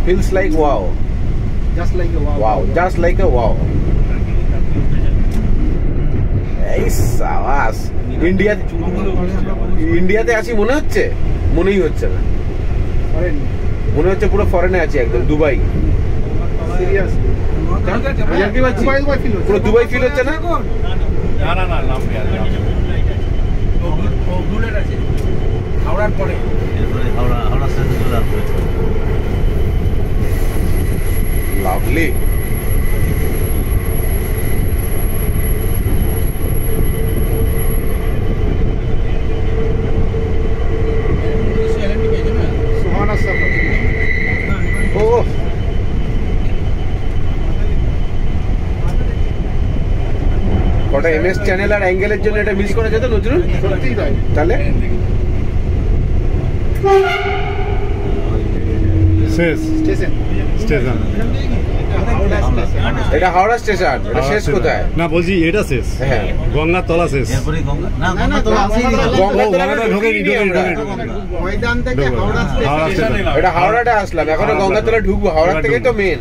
feels like wow. Just like a wow. Wow, just like a wow. এই সাবাস ইন্ডিয়াতে আছি মনে হচ্ছে? মনেই হচ্ছে না, মনে হচ্ছে পুরো ফরেনে আছি, একদম দুবাই। পুরো দুবাই ফিল হচ্ছে না? হাওড়ার পরে লাভলি। কটা এমএস চ্যানেল আর অ্যাঙ্গেলের জন্য এটা মিস করা যেত নজরুল? তাহলে এটা হাওড়া স্টেশন, এটা শেষ কোথায়? না বলছি এটা শেষ, হ্যাঁ গঙ্গার তলা শেষ। এটা হাওড়াটা আসলাম, এখন গঙ্গার তলা ঢুকবো, হাওড়া থেকে তো মেন।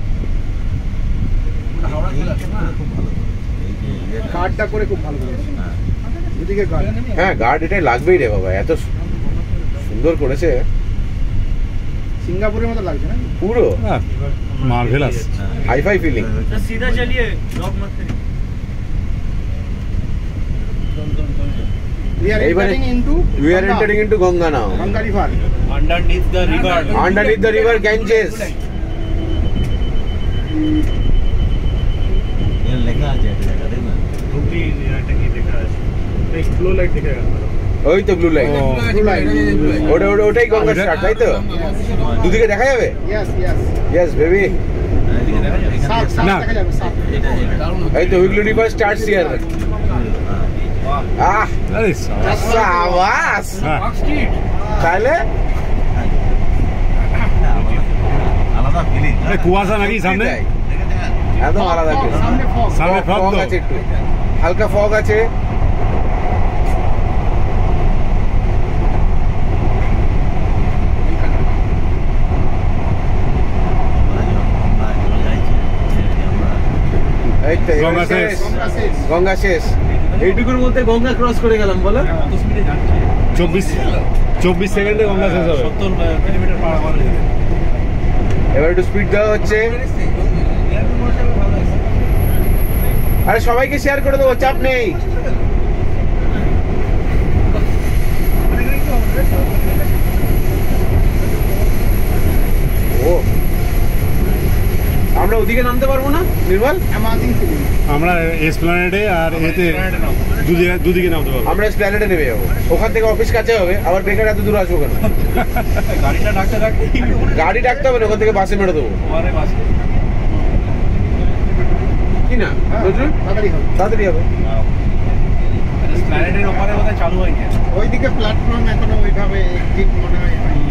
গার্ডটা করে খুব ভালো করেছে, এদিকে গার্ড, হ্যাঁ গার্ড এটাই লাগবেই রে বাবা, এত সুন্দর করেছে, সিঙ্গাপুরের মতো লাগছে না পুরো, মার্ভেলাস হাইফাই ফিলিং। सीधा चलिए ब्लॉक मत करिए। We are entering into Ganga now. Ganga river. Underneath the river Ganges. ये लगा আছে দেখো রুবলি এটা কি দেখা আছে, এই ব্লু লাইট দেখায়, ওই তো ব্লু লাইট, ওটাই গঙ্গা স্টার্ট, তাই তো? দুদিকে দেখা যাবে? Yes baby. না এই তো Hooghly river starts here. Ah আরে সাবাস, তাহলে আলাদা ফিলিং। কুয়াশা নাকি সামনে? একদম আলাদা, সামনে ফগ আছে, একটু হালকা ফগ আছে। গঙ্গা শেষ, এইটুকুর মধ্যে গঙ্গা ক্রস করে গেলাম বলো। 24 সেকেন্ডে গঙ্গা শেষ হবে। 70 কিলোমিটার পার আওয়ার। এবার একটু স্পিড দেওয়া হচ্ছে। আরে সবাইকে শেয়ার করে দেবো, চাপ নেই। ও আমরা ওদিকে নামতে পারবো না নির্মল? আমরা এসপ্ল্যানেডে আর এতে দুদিকে নামতে পারবো। আমরা এসপ্ল্যানেডে নেমে যাবো, ওখান থেকে অফিস কাছে হবে, আবার বেকার এত দূর আসবো কেন? গাড়ি ডাকতে হবে না, ওখান থেকে বাসে মেরে দেবো। কি না তাড়াতাড়ি হবে। ওইদিকে প্ল্যাটফর্ম এখনো ওইভাবে ঠিক মনে হয়